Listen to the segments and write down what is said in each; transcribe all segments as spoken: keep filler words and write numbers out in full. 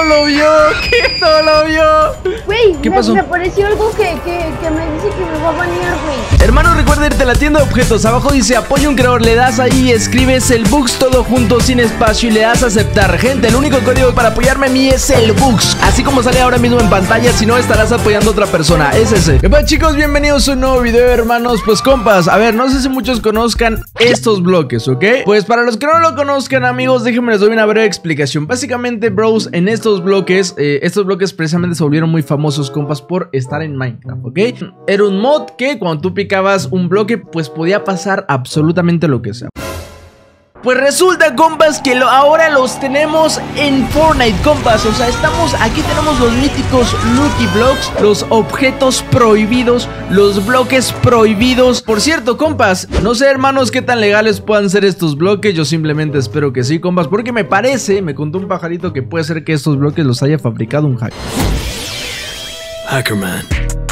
no lo vio? ¿Qué no lo vio? Güey, ¿Qué me, pasó? me apareció algo que, que, que me dice que me va a banear, güey. Hermano, recuerda irte a la tienda de objetos. Abajo dice apoya un creador. Le das ahí, escribes el Bux todo junto sin espacio y le das a aceptar. Gente, el único código para apoyarme a mí es el Bux. Así como sale ahora mismo en pantalla. Si no, estarás apoyando a otra persona. Es ese. ¿Qué pasa, chicos? Bienvenidos a un nuevo video, hermanos. Pues compas, a ver, no sé si muchos conozcan estos bloques, ¿ok? Pues para los que no lo conozcan, amigos, déjenme les doy una breve explicación. Básicamente, bros, en estos bloques, eh, estos bloques precisamente se volvieron muy famosos, compas, por estar en Minecraft, ¿ok? Era un mod que cuando tú picabas un bloque, pues podía pasar absolutamente lo que sea. Pues resulta, compas, que lo, ahora los tenemos en Fortnite, compas. O sea, estamos, aquí tenemos los míticos Lucky Blocks, los objetos prohibidos, los bloques prohibidos. Por cierto, compas, no sé, hermanos, qué tan legales puedan ser estos bloques. Yo simplemente espero que sí, compas, porque me parece, me contó un pajarito que puede ser que estos bloques los haya fabricado un hacker. Hackerman.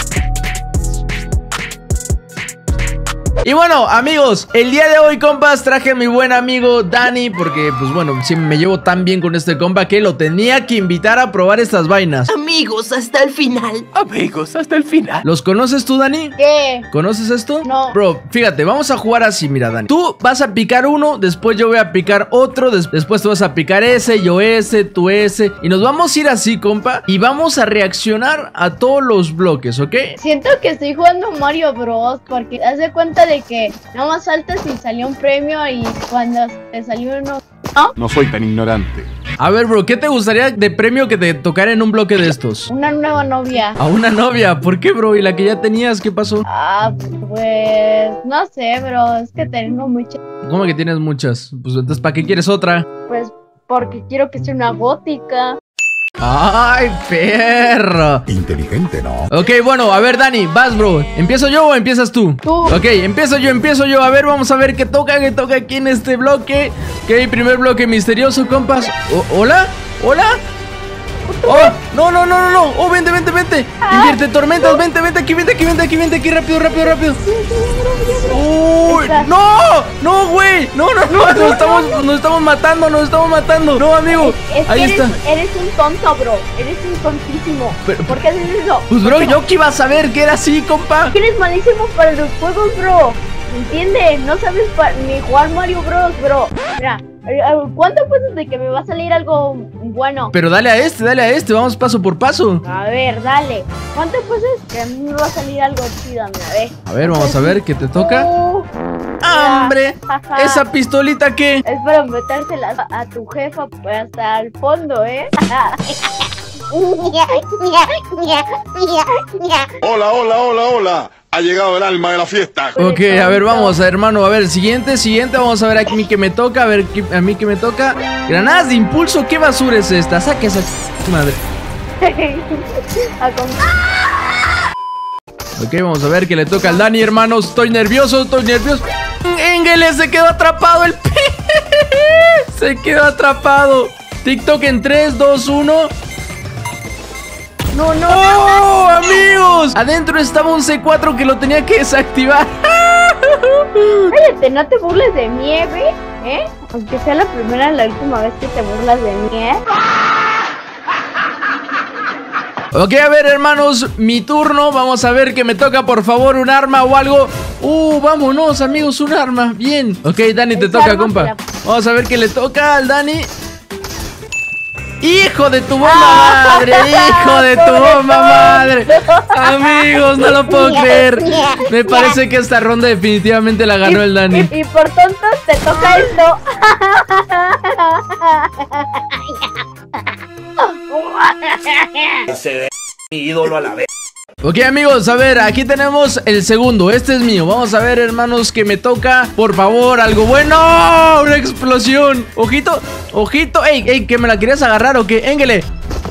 Y bueno, amigos, el día de hoy, compas, traje a mi buen amigo Dani, porque, pues bueno, sí me llevo tan bien con este compa que lo tenía que invitar a probar estas vainas. Amigos, hasta el final. Amigos, hasta el final. ¿Los conoces tú, Dani? ¿Qué? ¿Conoces esto? No. Bro, fíjate, vamos a jugar así, mira, Dani. Tú vas a picar uno, después yo voy a picar otro, des después tú vas a picar ese, yo ese, tú ese. Y nos vamos a ir así, compa, y vamos a reaccionar a todos los bloques, ¿ok? Siento que estoy jugando Mario Bros. Porque haz de cuenta de que nada más saltas y salió un premio y cuando te salió uno... ¿No? No soy tan ignorante. A ver, bro, ¿qué te gustaría de premio que te tocara en un bloque de estos? Una nueva novia. A una novia, ¿por qué, bro? ¿Y la que ya tenías, qué pasó? Ah, pues... No sé, bro, es que tengo muchas... ¿Cómo que tienes muchas? Pues entonces, ¿para qué quieres otra? Pues porque quiero que sea una gótica. ¡Ay, perro! Inteligente, ¿no? Ok, bueno, a ver, Dani, vas, bro. ¿Empiezo yo o empiezas tú? Tú. Ok, empiezo yo, empiezo yo. A ver, vamos a ver qué toca, qué toca aquí en este bloque. Ok, primer bloque misterioso, compas. O- ¿Hola? ¿Hola? Oh, no, no, no, no, no. Oh, vente, vente, vente. Invierte tormentas, vente, vente aquí, vente aquí, vente aquí, vente aquí, rápido, rápido, rápido. Uy, no, no, güey. No, no, no, nos estamos, nos estamos matando, nos estamos matando. No, amigo. Es que Ahí eres, está. eres un tonto, bro. Eres un tontísimo. Pero- ¿Por qué haces eso? Pues, bro, yo que iba a saber que era así, compa. Eres malísimo para los juegos, bro. ¿Entiendes? No sabes ni jugar Mario Bros, bro. Mira, ¿cuánto puedes de que me va a salir algo bueno? Pero dale a este, dale a este, vamos paso por paso. A ver, dale. ¿Cuánto puedes que a mí me va a salir algo chido? Mira, ve. A ver, vamos a ver qué te toca. Uh, ¡Hombre! Ajá. ¿Esa pistolita qué? Es para metérsela a tu jefa pues, hasta el fondo, ¿eh? Hola, hola, hola, hola. Ha llegado el alma de la fiesta. Ok, a ver, vamos, hermano. A ver, siguiente, siguiente. Vamos a ver a mí que me toca. A ver, ¿qué- a mí que me toca. Granadas de impulso. ¿Qué basura es esta? Saque esa madre. A con- Ok, vamos a ver qué le toca al Dani, hermanos. Estoy nervioso, estoy nervioso. Engele se quedó atrapado. El p. Se quedó atrapado. TikTok en tres, dos, uno. No, no, ¡Oh, amigos! Adentro estaba un C cuatro que lo tenía que desactivar. cállate, no te burles de mí, ¿eh, güey? ¿Eh? Aunque sea la primera y la última vez que te burlas de mí, ¿eh? Ok, a ver, hermanos, mi turno. Vamos a ver que me toca, por favor, un arma o algo. Uh, vámonos, amigos, un arma. Bien. Ok, Dani, te Esa toca, arma compa. te la- Vamos a ver qué le toca al Dani. ¡Hijo de tu bomba Ah. madre! ¡Hijo de tu bomba madre! Amigos, no lo puedo creer. Me parece que esta ronda definitivamente la ganó el Dani. Y, y por tontos te toca esto. Mi ídolo a la vez. Ok, amigos, a ver, aquí tenemos el segundo. Este es mío. Vamos a ver, hermanos, que me toca. Por favor, algo bueno. ¡Una explosión! Ojito, ojito. ¡Ey, ey! ¿Que me la querías agarrar o qué? ¡Éngele!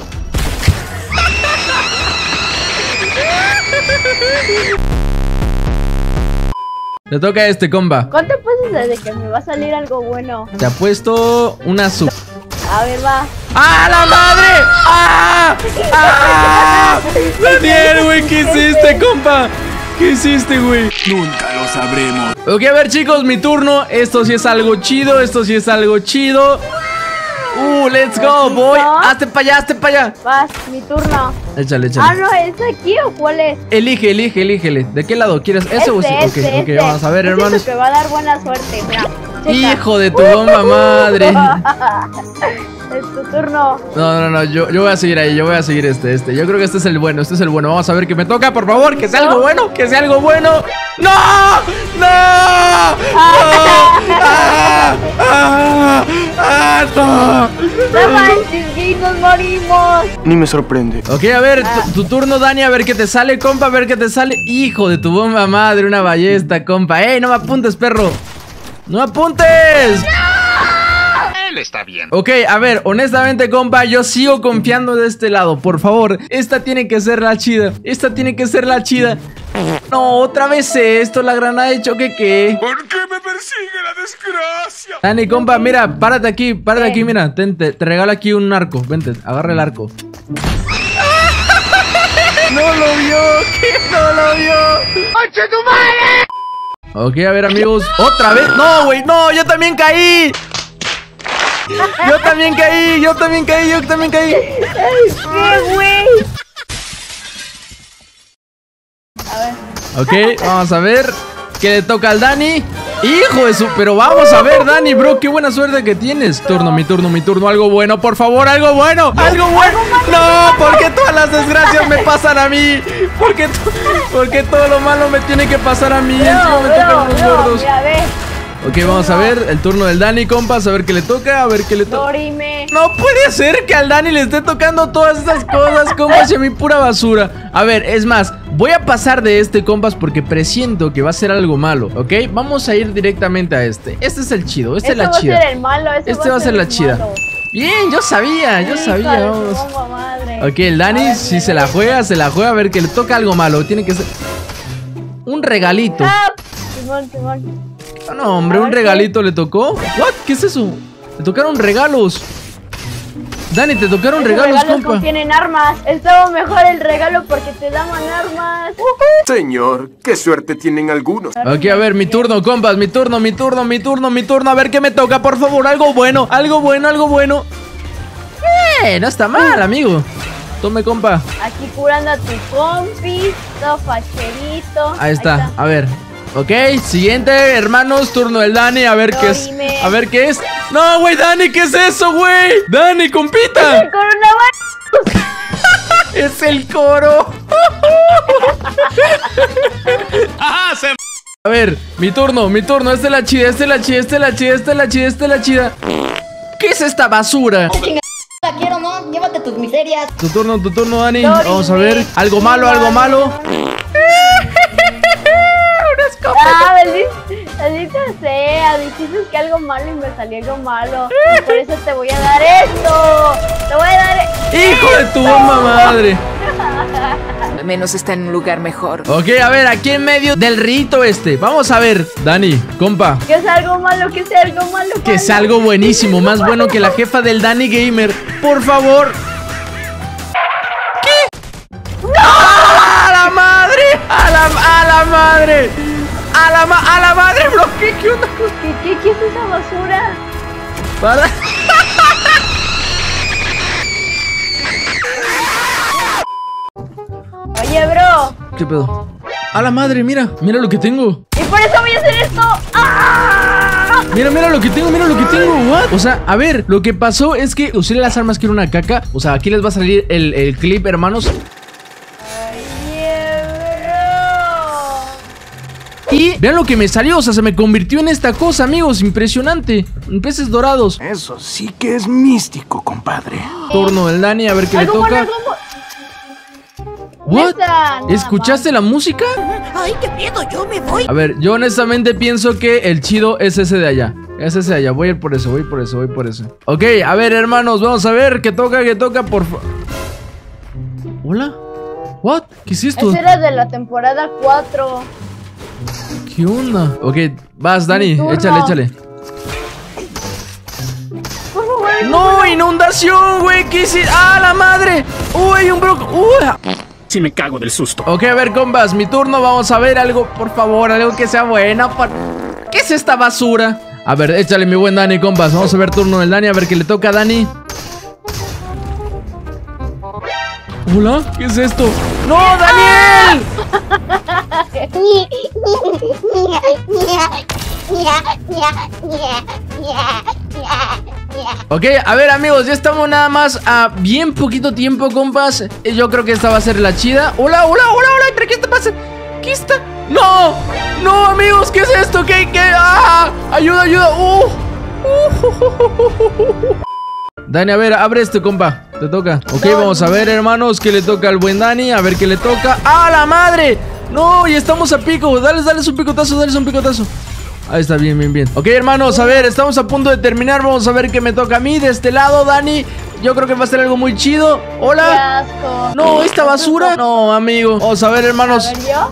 Le toca a este, compa. ¿Cuánto puedes de que me va a salir algo bueno? Te ha puesto una sub. A ver, va. ¡Ah, la madre! ¡Ah! ¡Ah! Daniel, güey, ¿qué hiciste, compa? ¿Qué hiciste, güey? Nunca lo sabremos. Ok, a ver, chicos, mi turno. Esto sí es algo chido, esto sí es algo chido. Uh, let's go, voy. Hazte para allá, hazte para allá. Vas, mi turno. Échale, échale. Ah, no, ¿es aquí o cuál es? Elige, elige, elígele. ¿De qué lado quieres? ¿Ese Este, o ese? este, Ok, ok, este. vamos a ver, Este hermanos. es el que va a dar buena suerte, mira. Checa. Hijo de tu bomba madre. Es tu turno. No, no, no, yo, yo voy a seguir ahí, yo voy a seguir este, este. Yo creo que este es el bueno, este es el bueno. Vamos a ver qué me toca, por favor, que sea algo bueno, que sea algo bueno. ¡No! ¡No! ¡No! ¡Ah! ¡Ah! ¡Ah! ¡No! No manches, Gui, nos morimos. Ni me sorprende. Ok, a ver, tu, tu turno, Dani, a ver qué te sale, compa, a ver qué te sale. Hijo de tu bomba madre, una ballesta, compa. ¡Ey, no me apuntes, perro! ¡No me apuntes! Él está bien. Ok, a ver, honestamente, compa, yo sigo confiando de este lado. Por favor, esta tiene que ser la chida. Esta tiene que ser la chida. No, otra vez esto, la granada de choque, ¿qué? ¿Por qué me persigue la desgracia? Dani, compa, mira, párate aquí, párate aquí, mira. Ten, te, te regalo aquí un arco. Vente, agarra el arco. No lo vio, que no lo vio. ¡Oche tu madre! Ok, a ver, amigos. ¿Otra vez? No, güey, no, yo también caí. Yo también caí, yo también caí, yo también caí. ¿Qué, güey? A ver. Ok, vamos a ver. ¿Qué le toca al Dani? Hijo de su... Pero vamos a ver, Dani, bro, qué buena suerte que tienes. Turno, mi turno, mi turno. Algo bueno, por favor, algo bueno. Algo bueno. No, porque todas las desgracias me pasan a mí. Porque, to... porque todo lo malo me tiene que pasar a mí. Encima me tocan los gordos. Mira, ve. Ok, vamos a ver el turno del Dani, compas. A ver qué le toca, a ver qué le toca. Dorime. No puede ser que al Dani le esté tocando todas estas cosas, compas, y a mí pura basura. A ver, es más, voy a pasar de este, compas, porque presiento que va a ser algo malo, ¿ok? Vamos a ir directamente a este. Este es el chido, este es la chida. Este va a ser el malo, este, Este va a ser la el chida. malo. Bien, yo sabía, yo Hija sabía, de su vamos. bomba madre. Ok, el Dani, si se la juega, se la juega. A ver, que le toca algo malo. Tiene que ser un regalito. Ah, Simón, Simón. No, hombre, un regalito le tocó. ¿What? ¿Qué es eso? Le tocaron regalos. Dani, te tocaron Esos regalos, regalos compa. contienen armas. Estaba mejor el regalo porque te daban armas. Señor, qué suerte tienen algunos. Ok, a ver, mi turno, compas, mi turno, mi turno, mi turno, mi turno. A ver qué me toca, por favor, algo bueno, algo bueno, algo bueno. Eh, no está mal, amigo. Tome, compa. Aquí curando a tu compi, todo facherito. Ahí está, a ver. Ok, siguiente, hermanos, turno del Dani. A ver qué es. Dorime. A ver qué es. No, güey, Dani, ¿qué es eso, güey? Dani, compita. El coronavirus. Es el coro. ¡Ajá! Se... A ver, mi turno, mi turno. Esta es la chida, esta es la chida, esta es la chida, esta es la chida, esta es la chida. ¿Qué es esta basura? La quiero, ¿no? Llévate tus miserias. Tu turno, tu turno, Dani. Dorime. Vamos a ver. Algo malo, algo malo. Ah, maldita, maldita sea, dijiste que algo malo y me salió algo malo. Y por eso te voy a dar esto. Te voy a dar Hijo de tu bomba madre. Al menos está en un lugar mejor. Ok, a ver, aquí en medio del rito este. Vamos a ver, Dani, compa. que sea algo malo, que sea algo malo. Que malo. sea algo buenísimo, más bueno que la jefa del Dani Gamer. Por favor. ¿Qué? ¡No! ¡A la madre! ¡A la, a la madre! ¡A la, ma a la madre, bro! ¿Qué, qué onda? ¿Qué, qué, qué es esa basura? Para. Oye, bro. ¿Qué pedo? ¡A la madre! Mira, mira lo que tengo. Y por eso voy a hacer esto. ¡Ah! Mira, mira lo que tengo, mira lo que tengo. ¿What? O sea, a ver, lo que pasó es que usé las armas que era una caca. O sea, aquí les va a salir el, el clip, hermanos. Oye, bro. Y vean lo que me salió, o sea, se me convirtió en esta cosa, amigos, impresionante. En peces dorados. Eso sí que es místico, compadre. Turno del Dani, a ver qué le Algo toca. bueno, algo bueno. ¿What? Neta, nada ¿Escuchaste la música? Ay, qué miedo, yo me voy. A ver, yo honestamente pienso que el chido es ese de allá. Es ese de allá, voy a ir por eso, voy por eso, voy por eso. Ok, a ver, hermanos, vamos a ver qué toca, qué toca, por favor. ¿Hola? ¿What? ¿Qué es esto? Ese era de la temporada cuatro. ¿Qué onda? Ok, vas, Dani, Mi turno. échale, échale. Por favor. ¡No! ¡Inundación, güey! ¿Qué hiciste? ¡Ah, la madre! ¡Uy, un broco! ¡Uy! Sí me cago del susto. Ok, a ver, compas, mi turno. Vamos a ver algo, por favor, algo que sea bueno. Por... ¿Qué es esta basura? A ver, échale mi buen Dani, compas. Vamos a ver turno del Dani, a ver qué le toca a Dani. Hola, ¿qué es esto? ¡No, Daniel! Ok, a ver amigos, ya estamos nada más a bien poquito tiempo, compas. Yo creo que esta va a ser la chida. Hola, hola, hola, hola, ¿qué está pasando? ¿Qué está? ¡No! ¡No, amigos! ¿Qué es esto? ¿Qué? ¿Qué? ¡Ah! ¡Ayuda, ayuda! ¡Uh! Uh. Dani, a ver, abre esto, compa. Te toca. Ok, vamos a ver, hermanos, qué le toca al buen Dani. A ver qué le toca. ¡Ah, la madre! No, y estamos a pico. Dale, dale un picotazo, dale un picotazo. Ahí está, bien, bien, bien. Ok, hermanos, a ver, estamos a punto de terminar. Vamos a ver qué me toca a mí. De este lado, Dani, yo creo que va a ser algo muy chido. Hola. Qué asco. No, esta basura. No, amigo. Vamos a ver, hermanos. A ver, yo.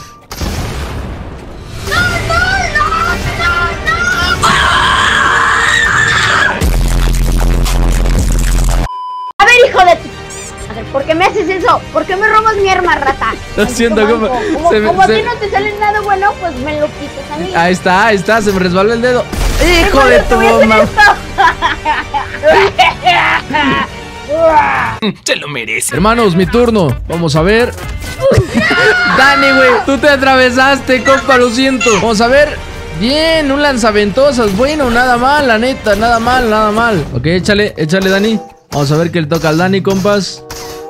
Hijo de tu... A ver, ¿por qué me haces eso? ¿Por qué me robas mi arma, rata? Lo siento, como, compa. como, Se me- como a se- ti no te sale nada bueno, pues me lo quitas a mí. Ahí está, ahí está, se me resbaló el dedo. ¡Hijo de tu Te voy a hacer mamá! esto. Se lo merece. Hermanos, mi turno. Vamos a ver. Dani, güey, tú te atravesaste, compa, lo siento. Vamos a ver. Bien, un lanzaventosas. Bueno, nada mal, la neta, nada mal, nada mal. Ok, échale, échale, Dani. Vamos a ver qué le toca al Dani, compas.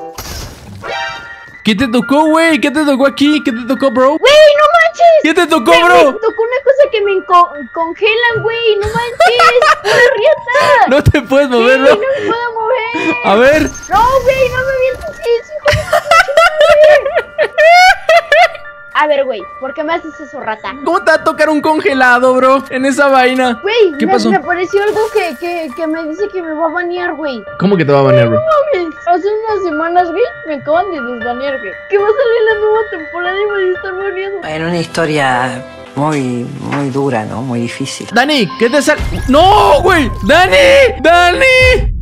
¿Qué te tocó, güey? ¿Qué te tocó aquí? ¿Qué te tocó, bro? Güey, no manches. ¿Qué te tocó, Güey, me bro? tocó una cosa que me enco- congelan, güey. No manches. Una riata. No te puedes Sí, mover, no bro. me puedo mover. A ver. No, güey, no me avientes eso, hijo de tu pinche madre. A ver, güey, ¿por qué me haces eso, rata? ¿Cómo te va a tocar un congelado, bro? En esa vaina. Güey, ¿Qué me, pasó? me apareció algo que, que, que me dice que me va a banear, güey. ¿Cómo que te va a banear, bro? Mames, hace unas semanas, güey, me acaban de desbanear, güey. Que va a salir la nueva temporada y me están baneando. Era una historia muy, muy dura, ¿no? Muy difícil. Dani, ¿qué te sale? ¡No, güey! ¡Dani! ¡Dani!